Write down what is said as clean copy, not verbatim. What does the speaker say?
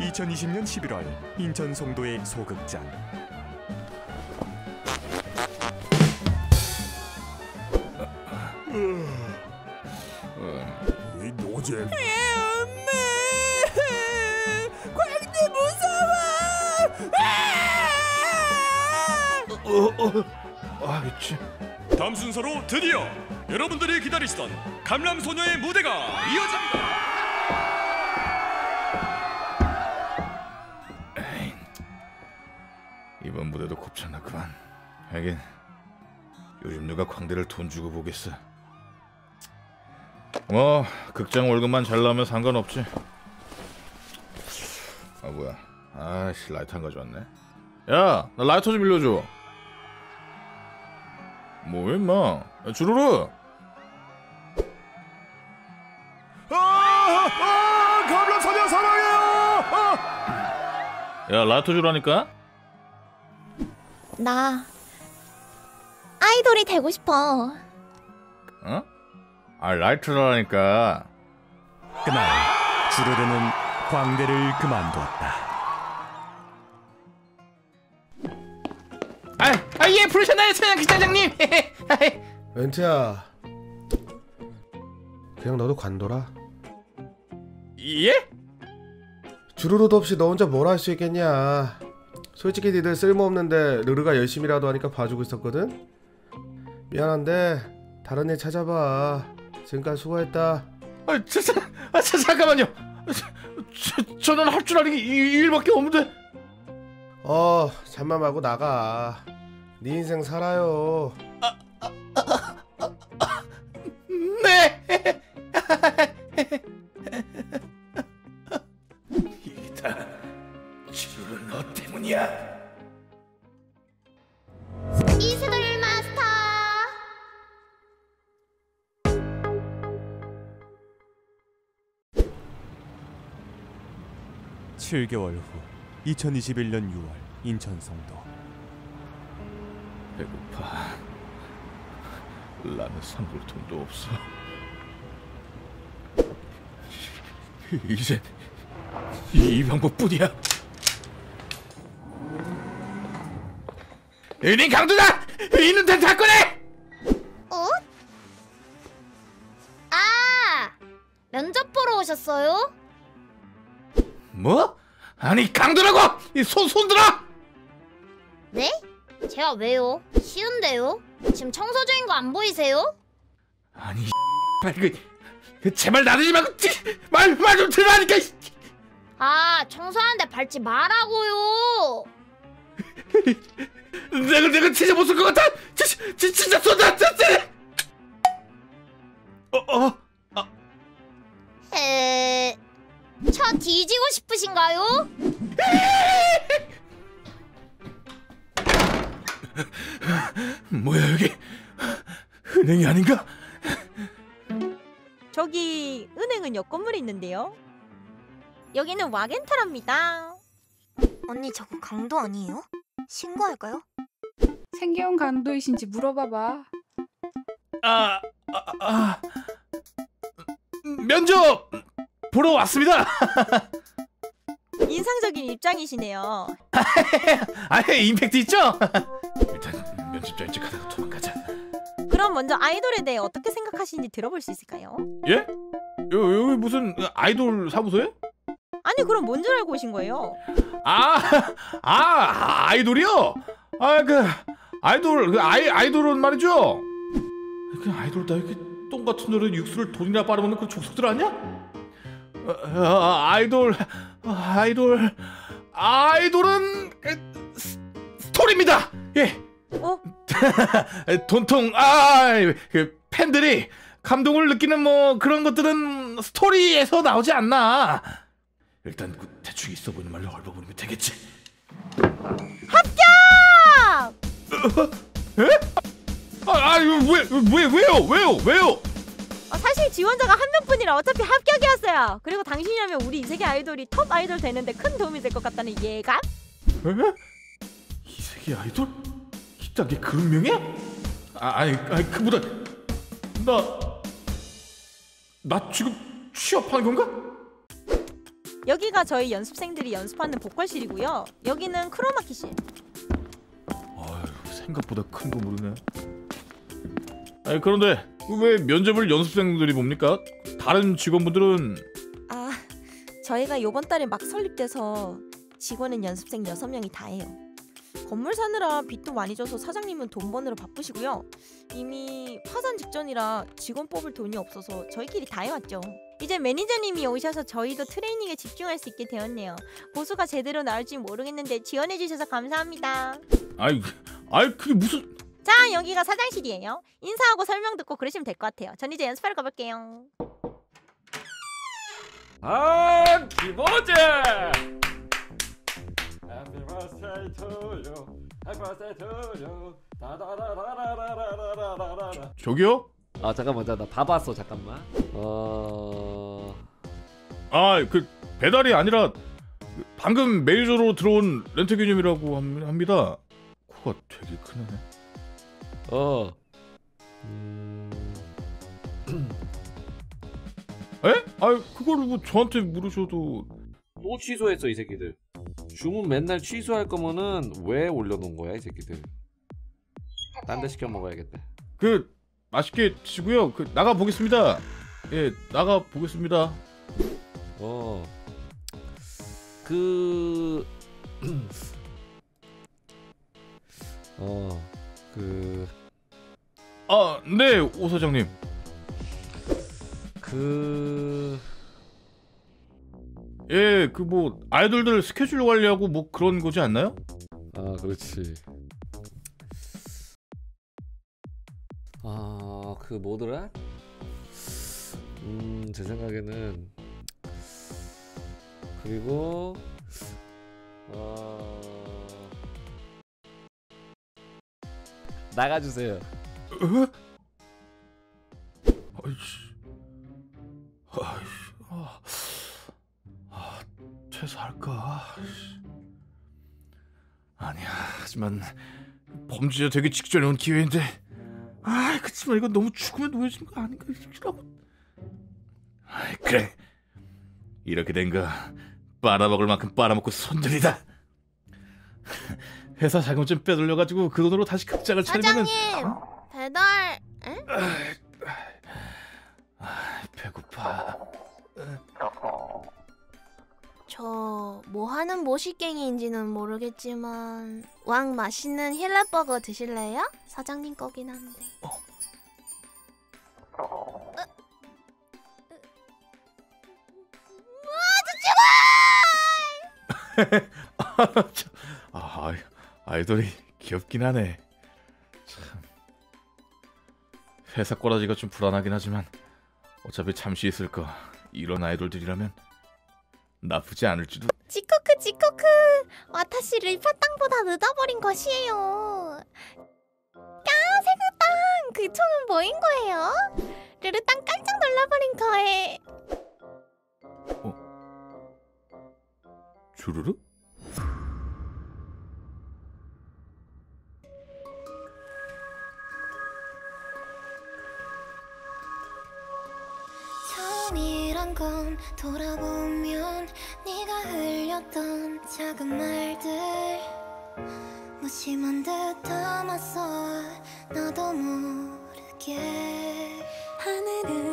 2020년 11월 인천 송도의 소극장. 이 노잼. 엄마, 광대 무서워. 그치. 다음 순서로 드디어 여러분들이 기다리시던 감람소녀의 무대가 이어집니다. 이번 무대도 곱창났구만. 하긴 요즘 누가 광대를 돈 주고 보겠어. 뭐 극장 월급만 잘 나오면 상관없지. 아 뭐야, 아씨 라이터 안 가져왔네. 야, 나 라이터 좀 빌려줘. 뭐해 임마. 야, 주르르. 감람소녀 사랑해요. 야, 라이터 주라니까. 나 아이돌이 되고 싶어. 어? 아, 라이터라니까. 그날 주르르는 광대를 그만두었다. 예, 부르셨나요, 천양 기자장님? 멘트야, 그냥 너도 관둬라. 예? 주르르도 없이 너 혼자 뭘 할 수 있겠냐. 솔직히 니들 쓸모없는데 르르가 열심히라도 하니까 봐주고 있었거든. 미안한데 다른 일 찾아봐. 지금까지 수고했다. 잠깐만요. 저는 할 줄 아는 게 이 일밖에 없는데. 잠만 말고 나가. 네 인생 살아요. 네. 이게 다 주르르 너 때문이야. 이세돌 마스터. 7개월 후 2021년 6월 인천 송도. 배고파. 라면 사 먹을 돈도 없어. 이제 이 방법뿐이야. 은인 강도다! 있는 데 다 꺼내! 어? 면접 보러 오셨어요? 뭐? 아니 강도라고! 손 들어! 네? 제가 왜요? 쉬운데요? 지금 청소 중인 거 안 보이세요? 아니 제발 나대지 말고 말 좀 들으라니까. 청소하는데 밟지 말라고요. 내가 진짜 못 쓸 것 같아. 진짜 쏜다. 저 뒤지고 싶으신가요? 뭐야 여기 은행이 아닌가? 저기 은행은 옆 건물에 있는데요. 여기는 와겐타랍니다. 언니 저거 강도 아니에요? 신고할까요? 생계형 강도이신지 물어봐봐. 면접 보러 왔습니다. 인상적인 입장이시네요. 임팩트 있죠? 일단 면접장 찍하다가 도망가자. 그럼 먼저 아이돌에 대해 어떻게 생각하시는지 들어볼 수 있을까요? 예? 여기 무슨 아이돌 사무소예요? 아니 그럼 뭔 줄 알고 오신 거예요? 아이돌이요? 아이돌은 말이죠. 그 아이돌 다 이렇게 똥 같은 노래 육수를 돈이나 빨아먹는 그 족속들 아니야? 아이돌은 스토리입니다. 예. 돈통 그 팬들이 감동을 느끼는 뭐 그런 것들은 스토리에서 나오지 않나. 일단 그 대충 있어 보이는 말로 헐벗으면 되겠지. 합격! 에? 왜요? 사실 지원자가 한 명뿐이라 어차피 합격이었어요. 그리고 당신이라면 우리 이세계 아이돌이 톱 아이돌 되는데 큰 도움이 될 것 같다는 예감? 에? 이세계 아이돌? 이딴 게 그 운명이야? 아니 그보다 나 지금 취업하는 건가? 여기가 저희 연습생들이 연습하는 보컬실이고요. 여기는 크로마키실. 아유, 생각보다 큰 거 모르네. 아니 그런데 왜 면접을 연습생들이 봅니까? 다른 직원분들은 아, 저희가 요번 달에 막 설립돼서 직원은 연습생 6명이 다예요. 건물 사느라 빚도 많이 져서 사장님은 돈 버느라 바쁘시고요. 이미 파산 직전이라 직원 뽑을 돈이 없어서 저희끼리 다 해왔죠. 이제 매니저님이 오셔서 저희도 트레이닝에 집중할 수 있게 되었네요. 보수가 제대로 나올지 모르겠는데 지원해주셔서 감사합니다. 아이 그게 무슨... 자, 여기가 사장실이에요. 인사하고 설명 듣고 그러시면 될 것 같아요. 전 이제 연습하러 가볼게요. 아, 김호재! Happy birthday to you. Happy birthday to you. 다다다다다다다다다다. 저기요? 아 잠깐만 나 봐봤어 잠깐만. 아, 그 배달이 아니라 방금 매니저로 들어온 렌트기님이라고 합니다. 코가 되게 크네. 에? 아, 그걸 뭐 저한테 물으셔도. 또 취소했어 이 새끼들. 주문 맨날 취소할 거면은 왜 올려놓은 거야 이 새끼들. 딴 데 시켜 먹어야겠다. 그 맛있게 드시고요. 그 나가 보겠습니다. 예, 나가 보겠습니다. 아, 네, 오 사장님. 예, 그 뭐 아이돌들 스케줄 관리하고 뭐 그런 거지 않나요? 아, 그렇지. 아, 그 뭐더라? 제 생각에는 그리고 나가주세요. 아이씨, 퇴사할까? 아니야, 하지만 범죄자 되기 직전에 온 기회인데. 아, 그치만 이건 너무 죽으면 놓여지는 거 아닌가 싶더라고. 아, 그래, 이렇게 된 거 빨아먹을 만큼 빨아먹고 손들이다. 회사 자금 좀 빼돌려가지고 그 돈으로 다시 극장을 차리면은. 사장님, 배달. 에? 배고파. 저 뭐 하는 모시갱이인지는 모르겠지만 왕 맛있는 힐렛버거 드실래요? 사장님 거긴 한데. 아이돌이 귀엽긴 하네. 참. 회사 꼬라지가 좀 불안하긴 하지만 어차피 잠시 있을 거. 이런 아이돌들이라면 나쁘지 않을지도. 지코크 지코크, 와타시를 파땅보다 늦어버린 것이에요. 세그땅, 그 총은 뭐인 거예요? 르르땅 깜짝 놀라버린 거에. 주르르? 처음이란 건 돌아보면 네가 흘렸던 작은 말들 무심한 듯 담았어 나도 모르게. 하늘은